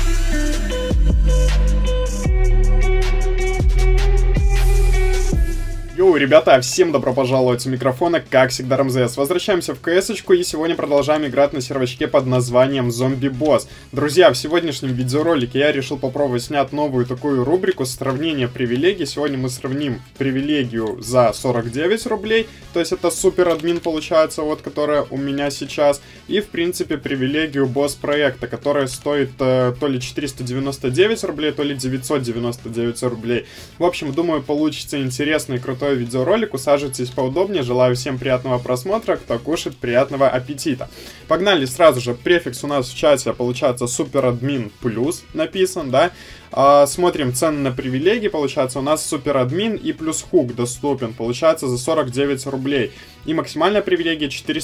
Йоу, ребята, всем добро пожаловать у микрофона, как всегда, РМЗС. Возвращаемся в КС-очку и сегодня продолжаем играть на сервачке под названием Зомби Босс. Друзья, в сегодняшнем видеоролике я решил попробовать снять новую такую рубрику сравнения привилегий. Сегодня мы сравним привилегию за 49 рублей, то есть это супер админ получается, вот которая у меня сейчас. И в принципе привилегию босс проекта, которая стоит то ли 499 рублей, то ли 999 рублей. В общем, думаю, получится интересный и крутой видеоролик. Усаживайтесь поудобнее. Желаю всем приятного просмотра. Кто кушает, приятного аппетита. Погнали сразу же. Префикс у нас в чате получается суперадмин плюс написан, да. Смотрим цены на привилегии. Получается у нас суперадмин и плюс хук доступен. Получается за 49 рублей. И максимальная привилегия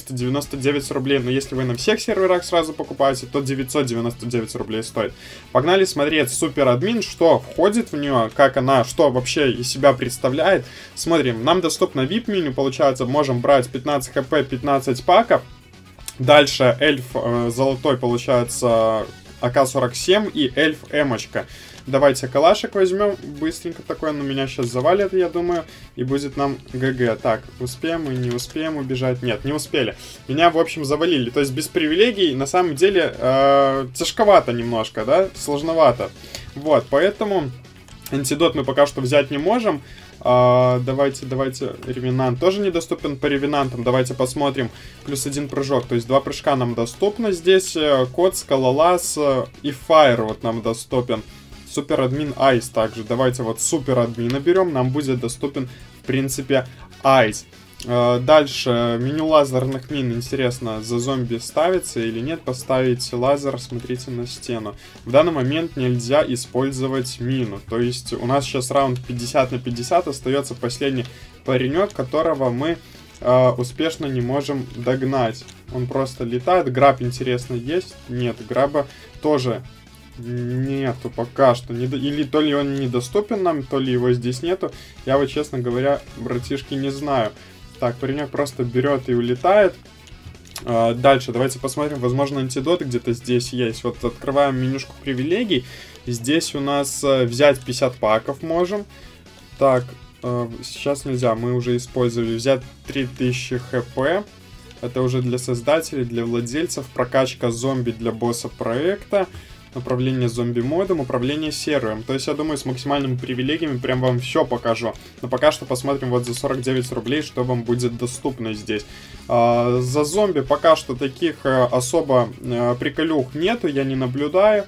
499 рублей. Но если вы на всех серверах сразу покупаете, то 999 рублей стоит. Погнали смотреть суперадмин, что входит в нее, как она, что вообще из себя представляет. Смотрим, нам доступно VIP меню, получается, можем брать 15 хп, 15 паков. Дальше эльф золотой, получается, АК-47 и эльф эмочка. Давайте калашек возьмем, быстренько такой, он меня сейчас завалит, я думаю, и будет нам ГГ. Так, успеем мы, не успеем убежать? Нет, не успели. Меня, в общем, завалили. То есть без привилегий, на самом деле, тяжковато немножко, да, сложновато. Вот, поэтому антидот мы пока что взять не можем. Давайте, ревенант тоже недоступен по ревенантам. Давайте посмотрим. Плюс один прыжок, то есть 2 прыжка нам доступно здесь. Кот, скалолаз и фаер вот нам доступен. Суперадмин Айс также. Давайте вот суперадмина берем. Нам будет доступен, в принципе, Айс. Дальше, меню лазерных мин. Интересно, за зомби ставится или нет. Поставить лазер, смотрите на стену. В данный момент нельзя использовать мину. То есть у нас сейчас раунд 50 на 50. Остается последний паренек, которого мы успешно не можем догнать. Он просто летает. Граб, интересно, есть? Нет, граба тоже нету пока что. Или то ли он недоступен нам, то ли его здесь нету. Я вот, честно говоря, братишки, не знаю. Так, паренек просто берет и улетает. Дальше давайте посмотрим. Возможно, антидоты где-то здесь есть. Вот открываем менюшку привилегий. Здесь у нас взять 50 паков можем. Так, сейчас нельзя. Мы уже использовали. Взять 3000 хп. Это уже для создателей, для владельцев. Прокачка зомби для босса проекта. Управление зомби-модом, управление сервером. То есть, я думаю, с максимальными привилегиями прям вам все покажу. Но пока что посмотрим вот за 49 рублей, что вам будет доступно здесь. За зомби пока что таких особо приколюх нету, я не наблюдаю.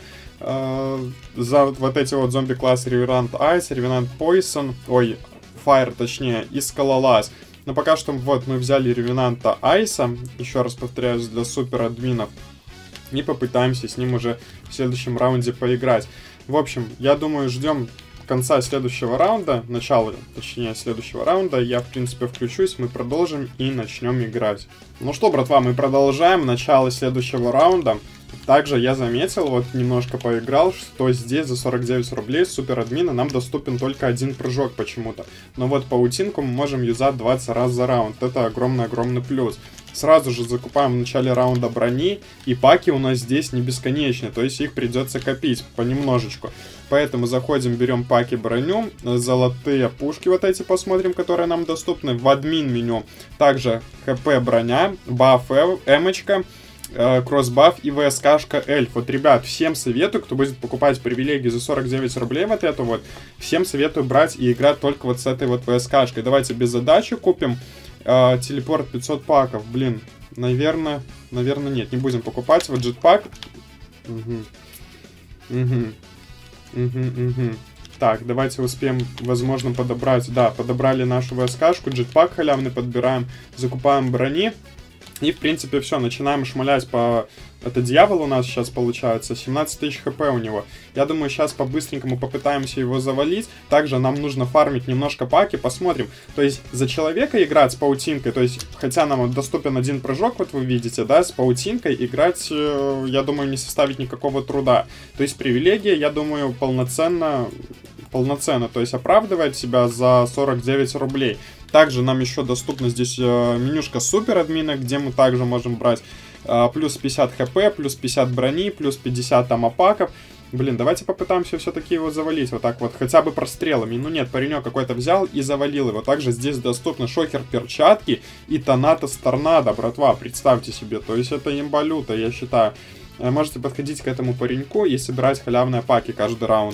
За вот эти вот зомби-классы Ревенант Айс, Ревенант Пойсон, ой, Фаер точнее, и Скалолаз. Но пока что вот мы взяли Ревенанта Айса, еще раз повторяюсь, для суперадминов. И попытаемся с ним уже в следующем раунде поиграть. В общем, я думаю, ждем конца следующего раунда, начала, точнее, следующего раунда. Я, в принципе, включусь, мы продолжим и начнем играть. Ну что, братва, мы продолжаем начало следующего раунда. Также я заметил, вот немножко поиграл, что здесь за 49 рублей суперадмина нам доступен только один прыжок почему-то. Но вот паутинку мы можем юзать 20 раз за раунд. Это огромный-огромный плюс. Сразу же закупаем в начале раунда брони, и паки у нас здесь не бесконечны, то есть их придется копить понемножечку. Поэтому заходим, берем паки броню, золотые пушки вот эти посмотрим, которые нам доступны в админ меню. Также хп броня, баф эмочка, кросс-баф и ВСКшка эльф. Вот, ребят, всем советую, кто будет покупать привилегии за 49 рублей вот эту вот, всем советую брать и играть только вот с этой вот ВСКшкой. Давайте без задачи купим. Телепорт 500 паков, блин, наверное нет, не будем покупать. Вот джетпак. Так, давайте успеем, возможно, подобрать. Да, подобрали нашу ВСКшку, джетпак халявный подбираем, закупаем брони. И, в принципе, все, начинаем шмалять по... Это дьявол у нас сейчас получается, 17 тысяч хп у него. Я думаю, сейчас по-быстренькому попытаемся его завалить. Также нам нужно фармить немножко паки, посмотрим. То есть за человека играть с паутинкой, то есть, хотя нам доступен один прыжок, вот вы видите, да, с паутинкой играть, я думаю, не составит никакого труда. То есть привилегия, я думаю, полноценно, то есть оправдывает себя за 49 рублей. Также нам еще доступна здесь менюшка суперадмина, где мы также можем брать плюс 50 хп, плюс 50 брони, плюс 50 амапаков. Блин, давайте попытаемся все-таки его завалить вот так вот, хотя бы прострелами. Ну нет, паренек какой-то взял и завалил его. Также здесь доступны шокер перчатки и Танатос торнадо, братва, представьте себе. То есть это имба-люта, я считаю. Можете подходить к этому пареньку и собирать халявные паки каждый раунд.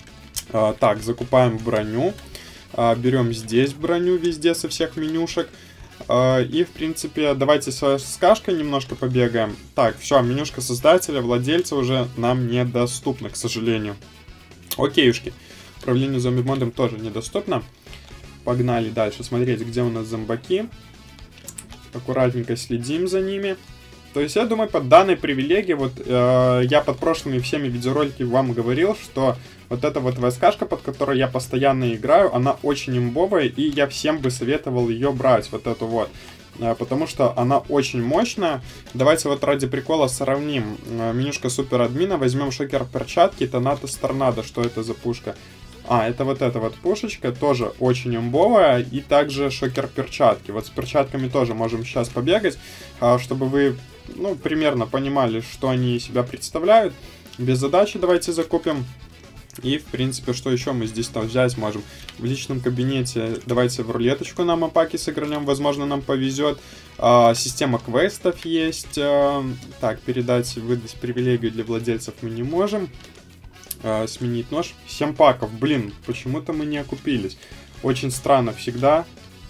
Так, закупаем броню. Берем здесь броню везде со всех менюшек. И, в принципе, давайте с кашкой немножко побегаем. Так, все, менюшка создателя, владельца уже нам недоступна, к сожалению. Окейушки. Управление зомби-модом тоже недоступно. Погнали дальше смотреть, где у нас зомбаки. Аккуратненько следим за ними. То есть, я думаю, под данной привилегией, вот я под прошлыми всеми видеороликами вам говорил, что вот эта вот ВСКшка, под которой я постоянно играю, она очень имбовая, и я всем бы советовал ее брать, вот эту вот. Потому что она очень мощная. Давайте вот ради прикола сравним. Менюшка супер админа, возьмем шокер перчатки, Танатос торнадо, что это за пушка? Это вот эта вот пушечка, тоже очень имбовая, и также шокер перчатки. Вот с перчатками тоже можем сейчас побегать, чтобы вы, ну, примерно понимали, что они из себя представляют. Без задачи давайте закупим. И, в принципе, что еще мы здесь там взять можем? В личном кабинете давайте в рулеточку нам апаки сыгранем, возможно, нам повезет. Система квестов есть. Так, передать, выдать привилегию для владельцев мы не можем. Сменить нож. 7 паков. Блин, почему-то мы не окупились. Очень странно. Всегда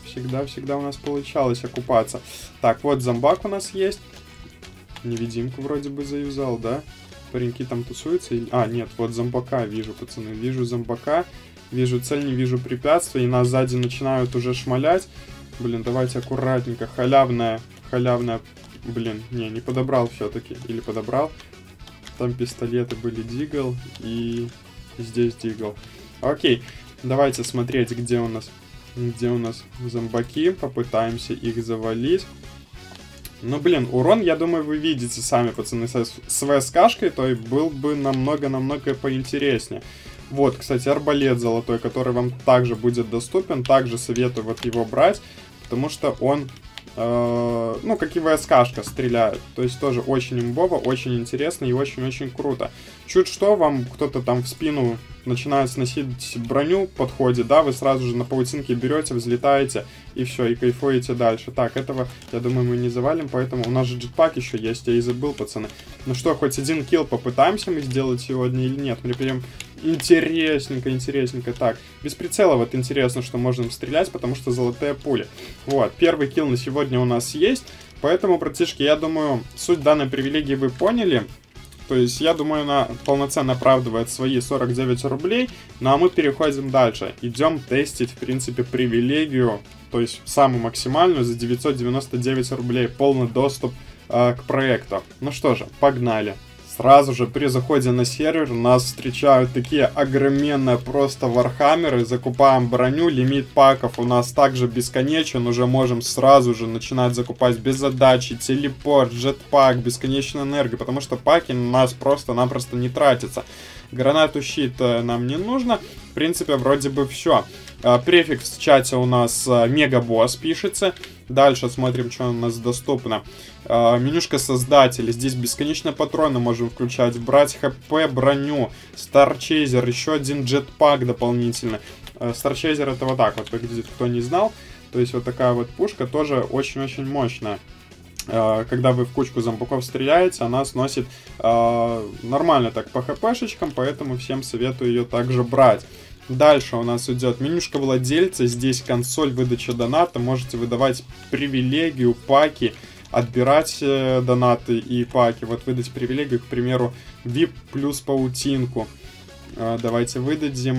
у нас получалось окупаться. Так, вот зомбак у нас есть. Невидимку вроде бы заюзал, да? Пареньки там тусуются. Нет, вот зомбака вижу, пацаны. Вижу зомбака. Вижу цель, не вижу препятствий. И нас сзади начинают уже шмалять. Блин, давайте аккуратненько. Халявная. Блин, не подобрал все-таки. Или подобрал. Там пистолеты были дигл. И здесь дигл. Окей. Давайте смотреть, где у нас зомбаки. Попытаемся их завалить. Ну, блин, урон, я думаю, вы видите сами, пацаны, с ВСКшкой, то и был бы намного поинтереснее. Вот, кстати, арбалет золотой, который вам также будет доступен. Также советую вот его брать, потому что он, ну, как и ВСКшка, стреляет. То есть тоже очень имбово, очень интересно и очень-очень круто. Чуть что, вам кто-то там в спину начинает сносить броню, подходит, да, вы сразу же на паутинке берете, взлетаете, и все, и кайфуете дальше. Так, этого, я думаю, мы не завалим, поэтому у нас же джетпак еще есть, я и забыл, пацаны. Ну что, хоть один килл попытаемся мы сделать сегодня или нет? Мне прям интересненько. Так, без прицела вот интересно, что можно стрелять, потому что золотые пули. Вот, первый килл на сегодня у нас есть, поэтому, братишки, я думаю, суть данной привилегии вы поняли. То есть, я думаю, она полноценно оправдывает свои 49 рублей. Ну, а мы переходим дальше. Идем тестить, в принципе, привилегию. То есть, самую максимальную за 999 рублей. Полный доступ к проекту. Ну что же, погнали. Сразу же при заходе на сервер нас встречают такие огроменные просто вархаммеры. Закупаем броню, лимит паков у нас также бесконечен. Уже можем сразу же начинать закупать без задачи, телепорт, джетпак, бесконечную энергию. Потому что паки у нас просто-напросто не тратятся. Гранату щит нам не нужно. В принципе, вроде бы все. Префикс в чате у нас мегабосс пишется. Дальше смотрим, что у нас доступно. Менюшка создателя. Здесь бесконечные патроны можем включать. Брать хп, броню. Старчейзер. Еще один джетпак дополнительно. Старчейзер это вот так вот выглядит, кто не знал. То есть вот такая вот пушка тоже очень-очень мощная. Когда вы в кучку зомбаков стреляете, она сносит нормально так по хпшечкам. Поэтому всем советую ее также брать. Дальше у нас идет менюшка владельца. Здесь консоль выдачи доната. Можете выдавать привилегию, паки, отбирать донаты и паки. Вот выдать привилегию, к примеру, VIP плюс паутинку. Давайте выдадим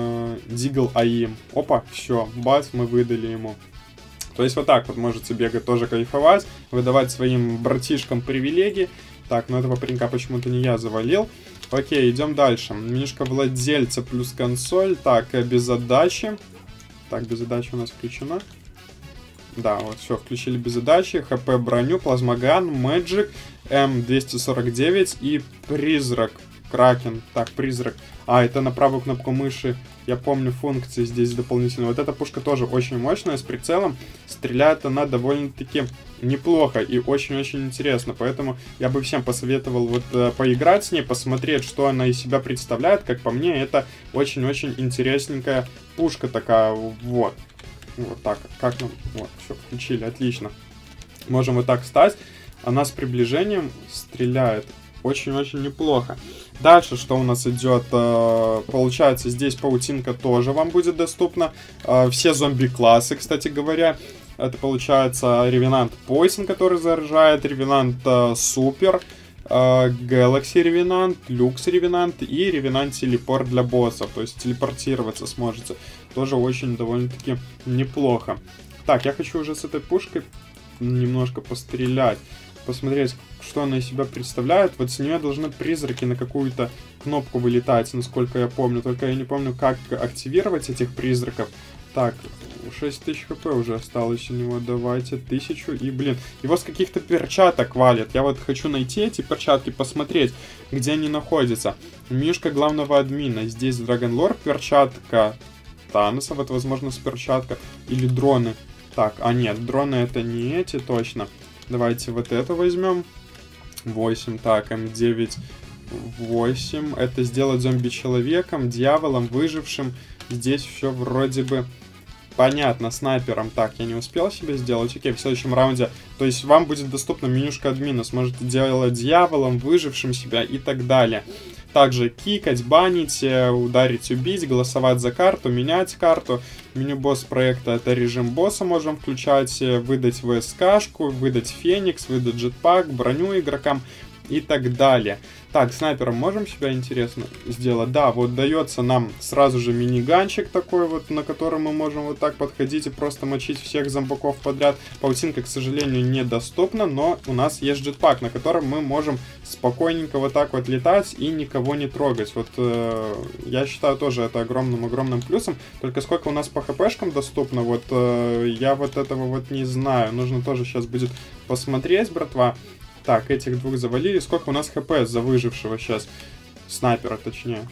Дигл АИМ. Опа, все, бац, мы выдали ему. То есть вот так вот можете бегать, тоже кайфовать, выдавать своим братишкам привилегии. Так, ну этого паренька почему-то не я завалил. Окей, идем дальше. Менюшка владельца плюс консоль. Так, без задачи. Так, без задачи у нас включена. Да, вот все, включили без задачи. ХП, броню, плазмоган, Magic, М249 и призрак. Кракен. Так, призрак. А, это на правую кнопку мыши. Я помню функции здесь дополнительные. Вот эта пушка тоже очень мощная, с прицелом. Стреляет она довольно-таки неплохо и очень-очень интересно. Поэтому я бы всем посоветовал вот поиграть с ней, посмотреть, что она из себя представляет. Как по мне, это очень-очень интересненькая пушка такая. Вот. Вот так. Как нам? Вот, все, включили. Отлично. Можем вот так встать. Она с приближением стреляет очень-очень неплохо. Дальше, что у нас идет, получается, здесь паутинка тоже вам будет доступна. Все зомби-классы, кстати говоря. Это получается Ревенант Poison, который заражает, Ревенант Супер, Galaxy Ревенант, Люкс Ревенант и Ревенант Телепорт для боссов. То есть телепортироваться сможете. Тоже очень довольно-таки неплохо. Так, я хочу уже с этой пушкой немножко пострелять. Посмотреть, что она из себя представляет. Вот с нее должны призраки на какую-то кнопку вылетать, насколько я помню. Только я не помню, как активировать этих призраков. Так, 6000 хп уже осталось у него. Давайте 1000. И, блин, его с каких-то перчаток валят. Я вот хочу найти эти перчатки, посмотреть, где они находятся. Мишка главного админа. Здесь Драгонлорд, перчатка Таноса. Вот, возможно, с перчатка. Или дроны. Так, а нет, дроны это не эти точно. Давайте вот это возьмем. 8, так, М9, 8. Это сделать зомби-человеком, дьяволом, выжившим. Здесь все вроде бы понятно, снайпером. Так, я не успел себе сделать. Окей, в следующем раунде. То есть вам будет доступна менюшка админа. Сможете делать дьяволом, выжившим себя и так далее. Также кикать, банить, ударить, убить, голосовать за карту, менять карту. Меню босс проекта — это режим босса можем включать, выдать ВСКшку, выдать Феникс, выдать джетпак, броню игрокам и так далее. Так, снайпером можем себя, интересно, сделать? Да, вот дается нам сразу же миниганчик такой вот, на котором мы можем вот так подходить и просто мочить всех зомбаков подряд. Паутинка, к сожалению, недоступна, но у нас есть джетпак, на котором мы можем спокойненько вот так вот летать и никого не трогать. Вот я считаю тоже это огромным-огромным плюсом. Только сколько у нас по хпшкам доступно, вот я вот этого вот не знаю. Нужно тоже сейчас будет посмотреть, братва. Так, этих двух завалили. Сколько у нас хп за выжившего сейчас? Снайпера, точнее.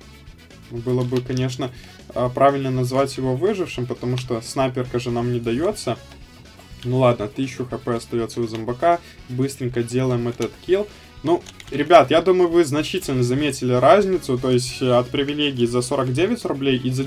Было бы, конечно, правильно назвать его выжившим, потому что снайперка же нам не дается. Ну ладно, 1000 хп остается у зомбака. Быстренько делаем этот килл. Ну, ребят, я думаю, вы значительно заметили разницу, то есть от привилегий за 49 рублей и за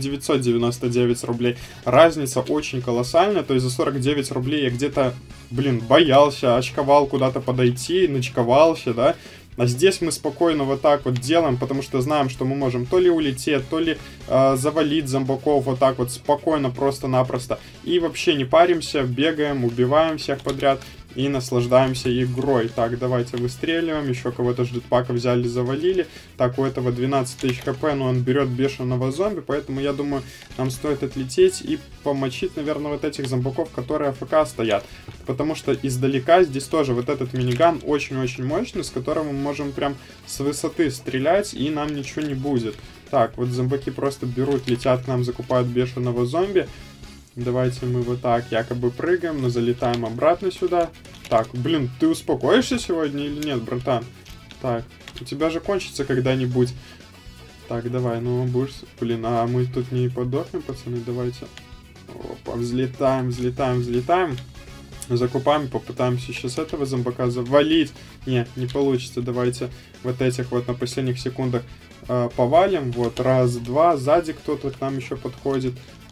999 рублей. Разница очень колоссальная, то есть за 49 рублей я где-то, блин, боялся, очковал куда-то подойти, ночковался, да. А здесь мы спокойно вот так вот делаем, потому что знаем, что мы можем то ли улететь, то ли завалить зомбаков вот так вот спокойно, просто-напросто. И вообще не паримся, бегаем, убиваем всех подряд и наслаждаемся игрой. Так, давайте выстреливаем. Еще кого-то с джетпака взяли, завалили. Так, у этого 12 тысяч хп, но он берет бешеного зомби, поэтому я думаю, нам стоит отлететь и помочить, наверное, вот этих зомбаков, которые АФК стоят. Потому что издалека здесь тоже вот этот миниган очень-очень мощный, с которым мы можем прям с высоты стрелять, и нам ничего не будет. Так, вот зомбаки просто берут, летят к нам, закупают бешеного зомби. Давайте мы вот так якобы прыгаем, но залетаем обратно сюда. Так, блин, ты успокоишься сегодня или нет, братан? Так, у тебя же кончится когда-нибудь. Так, давай, ну будешь... Блин, а мы тут не подохнем, пацаны, давайте. Опа, взлетаем, взлетаем, взлетаем. Закупаем, попытаемся сейчас этого зомбака завалить. Не получится, давайте вот этих вот на последних секундах повалим. Вот, раз, два, сзади кто-то к нам еще подходит.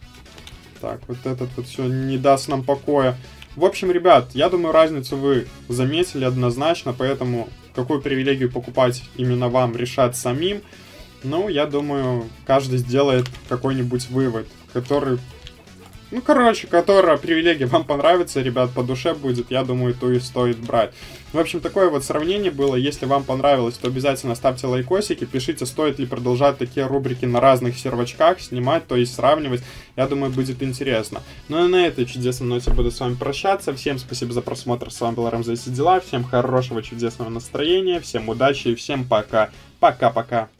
Так, вот этот вот все не даст нам покоя. В общем, ребят, я думаю, разницу вы заметили однозначно, поэтому какую привилегию покупать именно вам, решать самим. Ну, я думаю, каждый сделает какой-нибудь вывод, который... Ну, короче, которая привилегия вам понравится, ребят, по душе будет, я думаю, то и стоит брать. В общем, такое вот сравнение было. Если вам понравилось, то обязательно ставьте лайкосики, пишите, стоит ли продолжать такие рубрики на разных сервачках снимать, то есть сравнивать. Я думаю, будет интересно. Ну и на этой чудесной ноте буду с вами прощаться. Всем спасибо за просмотр, с вами был Рамзес и дела. Всем хорошего, чудесного настроения, всем удачи и всем пока. Пока-пока.